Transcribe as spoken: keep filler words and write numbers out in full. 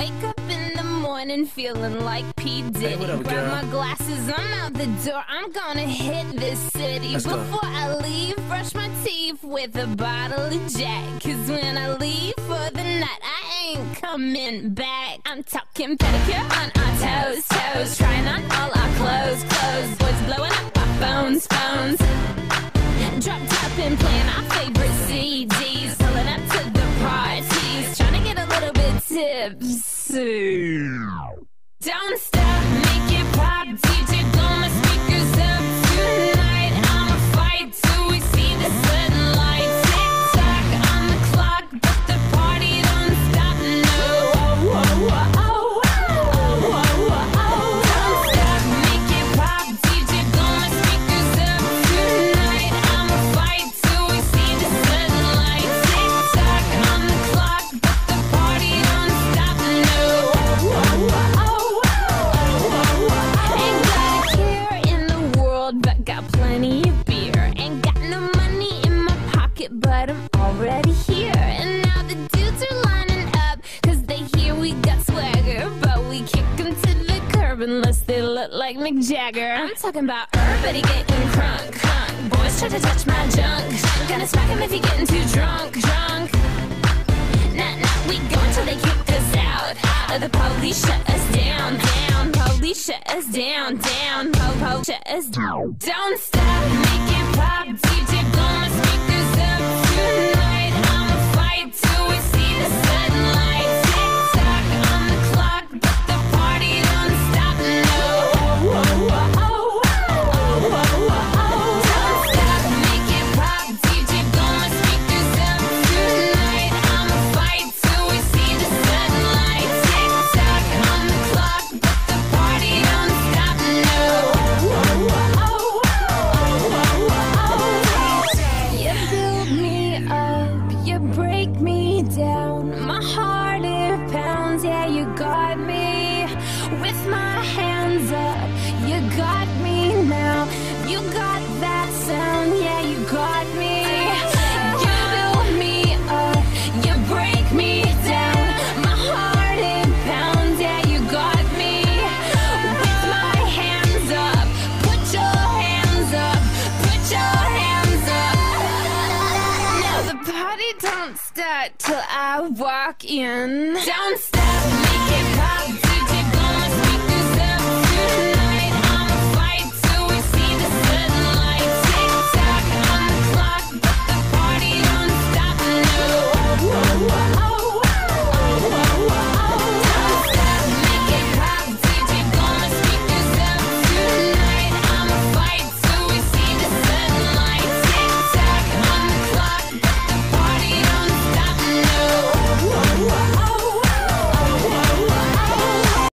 Wake up in the morning feeling like P. Diddy. Hey, what up, Grab girl? my glasses, I'm out the door. I'm gonna hit this city. Let's go. Before I leave, brush my teeth with a bottle of Jack. Cause when I leave for the night, I ain't coming back. I'm talking pedicure on our toes, toes. Trying on all our clothes, clothes. Boys blowing up our phones, phones. Drop top and playing our favorite C Ds. Pulling up to the parties. Trying to get a little bit tipsy. Don't stop, make it pop. D J, blow my speakers up tonight. I'ma fight till we see the sunlight. Tick tock on the clock, but the party don't stop. No. Oh, oh, oh, oh, oh, oh, oh. Don't stop, make it pop. D J, blow my speakers up tonight. I'ma fight till we see the sunlight. Tick tock on the clock, but the party don't stop. No. Oh, oh, oh, oh. Ain't got a care in the world, but got plenty of beer. Ain't got no money in my pocket, but I'm already here. And now the dudes are lining up, cause they hear we got swagger. But we kick them to the curb unless they look like Mick Jagger. I'm talking about everybody getting crunk, crunk. Boys try to touch my junk. Gonna smack him if he getting too drunk, drunk. Nah, nah, we go until they kick us out. Or the police shut us down, down. Police shut us down, down. Po, po, shut us down. Don't stop, make it pop. D J, blow my speakers up tonight. I'ma fight till we see the sunlight. Tick tock on the clock, but the party don't stop. No. Oh, oh, oh, oh, oh, oh, oh, oh. Don't stop, make it pop. D J, blow my speakers up tonight. I'ma fight till we see the sunlight. Tick tock on the clock, but the party don't stop. No. Oh, oh, oh, oh, oh, oh. You build me up, you break me down. My heart it pounds, yeah, you got me. With my hands up, you got me now. You got that sound, yeah, you got me. You build me up, you break me down. My heart it pounds, yeah, you got me. With my hands up, put your hands up, put your hands up. Now the party don't start till I walk in. Don't stop.